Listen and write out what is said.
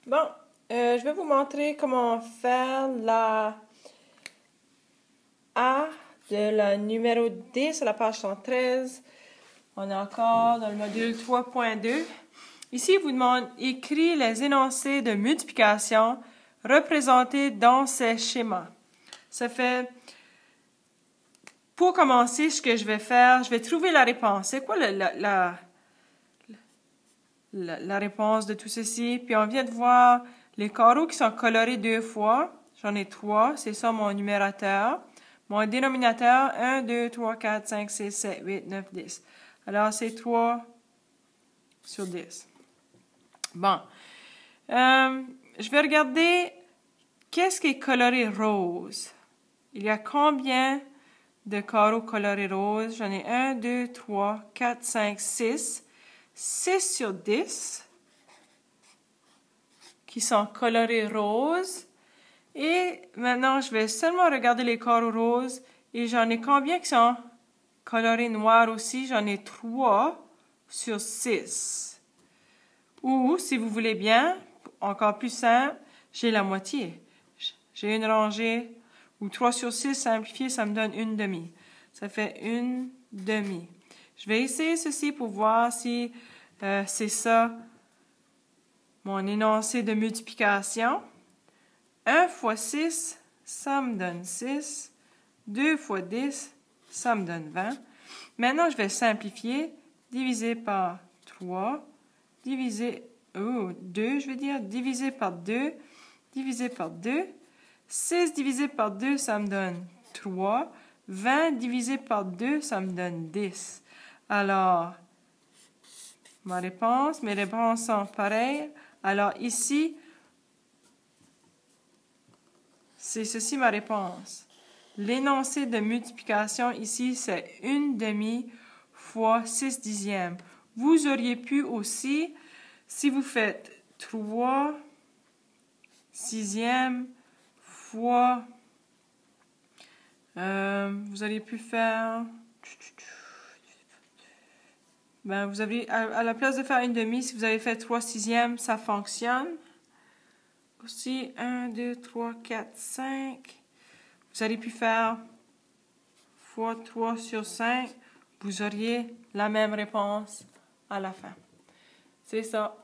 Bon, je vais vous montrer comment faire la A de la numéro 10 à la page 113. On est encore dans le module 3.2. Ici, il vous demande écrire les énoncés de multiplication représentés dans ces schémas. Ça fait, pour commencer, ce que je vais faire, je vais trouver la réponse. C'est quoi la réponse de tout ceci? Puis on vient de voir les carreaux qui sont colorés 2 fois. J'en ai 3, c'est ça mon numérateur. Mon dénominateur, 1, 2, 3, 4, 5, 6, 7, 8, 9, 10. Alors, c'est 3 sur 10. Bon. Je vais regarder qu'est-ce qui est coloré rose. Il y a combien de carreaux colorés rose? J'en ai 1, 2, 3, 4, 5, 6. 6 sur 10 qui sont colorés rose. Et maintenant, je vais seulement regarder les carreaux roses. Et j'en ai combien qui sont colorés noir aussi? J'en ai 3 sur 6. Ou, si vous voulez bien, encore plus simple, j'ai la moitié. J'ai une rangée, ou 3 sur 6 simplifié, ça me donne une demi. Ça fait une demi. Je vais essayer ceci pour voir si c'est ça, mon énoncé de multiplication. 1 fois 6, ça me donne 6. 2 fois 10, ça me donne 20. Maintenant, je vais simplifier. Diviser par 3. Diviser, 2, je vais dire. Diviser par 2. Diviser par 2. 6 divisé par 2, ça me donne 3. 20 divisé par 2, ça me donne 10. Alors, mes réponses sont pareilles. Alors ici, c'est ceci ma réponse. L'énoncé de multiplication ici, c'est 1/2 fois 6 dixièmes. Vous auriez pu aussi, si vous faites 3 sixièmes fois, vous auriez pu faire, vous avez, à la place de faire 1/2, si vous avez fait 3 sixièmes, ça fonctionne. Aussi, 1, 2, 3, 4, 5. Vous auriez pu faire fois 3 sur 5. Vous auriez la même réponse à la fin. C'est ça.